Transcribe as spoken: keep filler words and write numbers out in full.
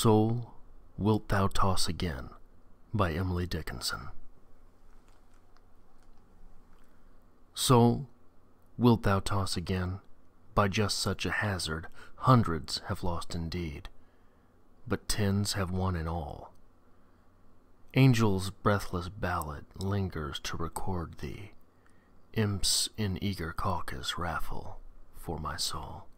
Soul, Wilt Thou Toss Again by Emily Dickinson. Soul, wilt thou toss again? By just such a hazard hundreds have lost indeed, but tens have won in all. Angels' breathless ballad lingers to record thee. Imps in eager caucus raffle for my soul.